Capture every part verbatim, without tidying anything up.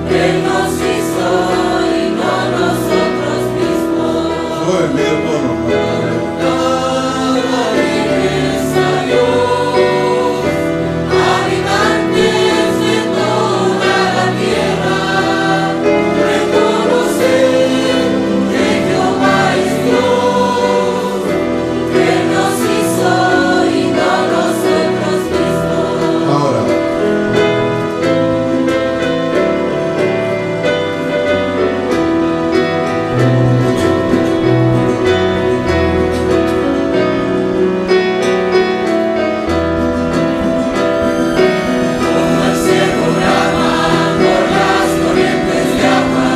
Él nos hizo y no nosotros mismos. Sube el medio tono. Toda riqueza, Dios, habitantes de toda la tierra, reconocer que Jehová es Dios. Él nos hizo y no nosotros mismos. Ahora. Como el cerro brama por las corrientes de agua,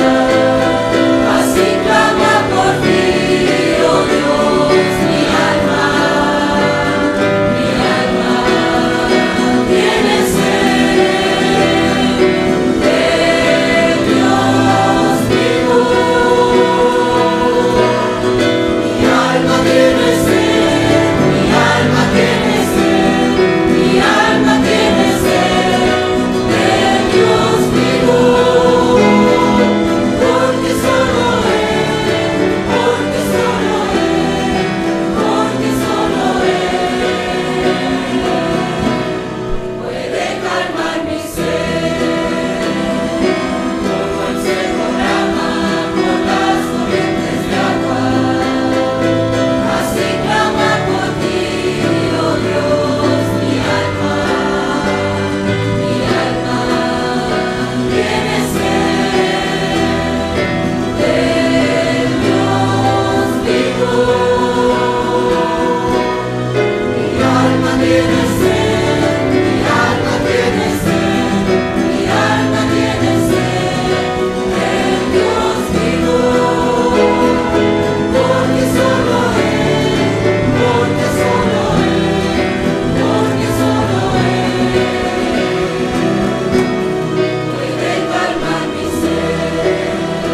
así clama por ti, oh Dios, mi alma, mi alma tiene sed de Dios vivo. Mi alma tiene sed, mi alma tiene sed, mi alma tiene sed de Dios vivo. Porque solo Él, porque solo Él, porque solo Él puede calmar mi sed. Como el cerro brama por las corrientes de agua, así clama por ti, oh Dios, mi alma, mi alma tiene sed del Dios vivo. Mi alma tiene sed, mi alma tiene sed, mi alma tiene sed del Dios vivo. Porque solo Él, porque solo Él, porque solo Él puede calmar mi sed.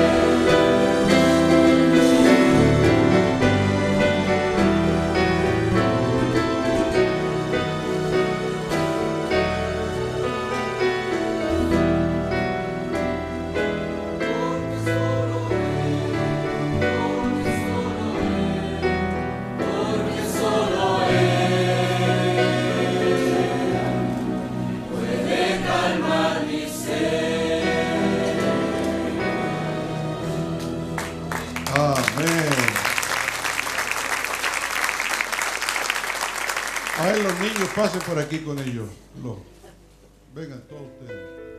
Porque solo Él, porque solo Él, porque solo Él puede calmar mi sed. Amén. A ver, los niños pasen por aquí con ellos. Los- Vengan todos ustedes.